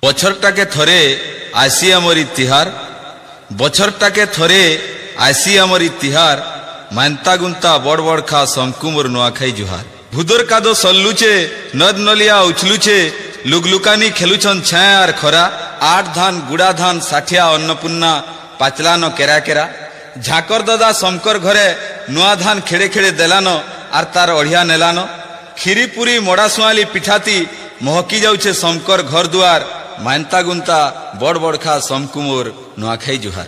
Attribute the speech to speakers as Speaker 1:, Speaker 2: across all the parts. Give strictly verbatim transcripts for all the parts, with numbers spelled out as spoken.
Speaker 1: বছরটাকে থরে আসি আমার তিহার বছরটাকে থরে আসি আমার তিহার মান্তা গুন্তা বড় বড় খা সমকুমর নোয়াখাই জুহার ভুদর কাদো সল্লুছে নদ নলিয়া উছলুছে লুকলুকানি খেলুছন ছায়া আর খরা আট ধান গুড়া ধান ষাঠিয়া অন্নপূর্ণা পাচলানো কেরা কেরা ঝাকর দাদা শঙ্কর ঘরে নুয়া ধান খেড়ে খেড়ে দেলানো আর তার অড়িয়া নেলানো খিরি পুরি মড়া শুয়ালি পিঠাতি মহকি যাউছে শঙ্কর ঘর দুয়ার মান্তা গুন্তা বড় বড় খা সমকুমর নোয়াখাই জুহার।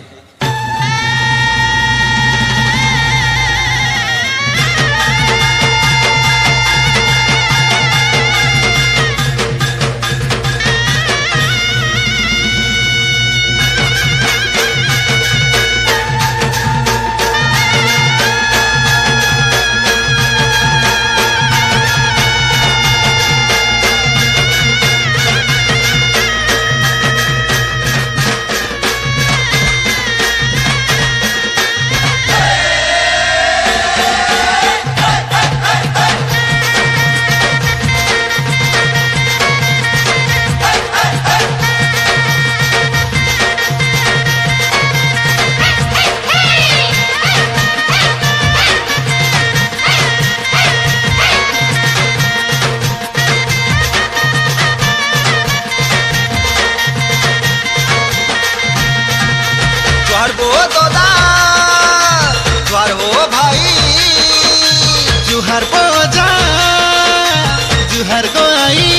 Speaker 2: जुहर बोजा जुहर गोई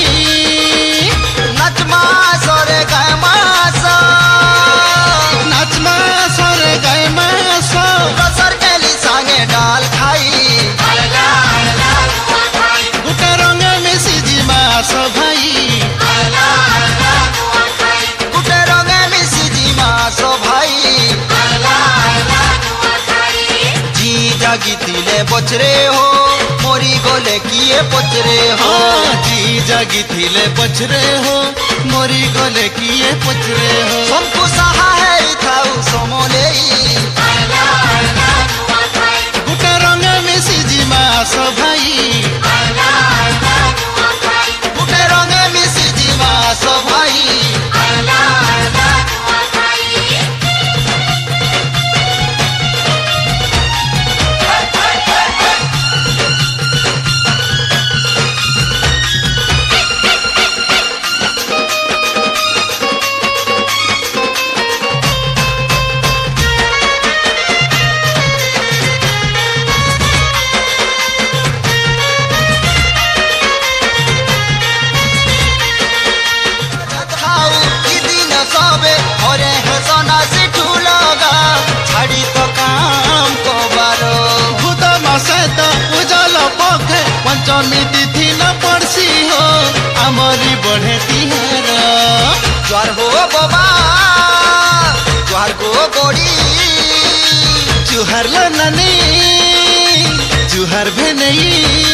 Speaker 2: नचमा सोरे गाय मासा नचमा सोरे गाय मासा कसर केली सांगे डाल खाई गुटे रंग में सिजी मासो भाई गुटे रंग में सिजी मासो भाई जी जागी तिले बचरे हो मोरी गोले किए पचरे हो जी जागी थिले पचरे हो मोरी गोले किए पचरे हो हमको सहा है थाउ समोले गुटे रंग में सिजी मासो भाई गुटे रंग में सिजी मासो भाई पंचमी तिथि न पड़सी हो आमरी बढ़े तिहार ज्वार हो बाबा ज्वार को गोड़ी जुहर लो ननी जुहर भेनई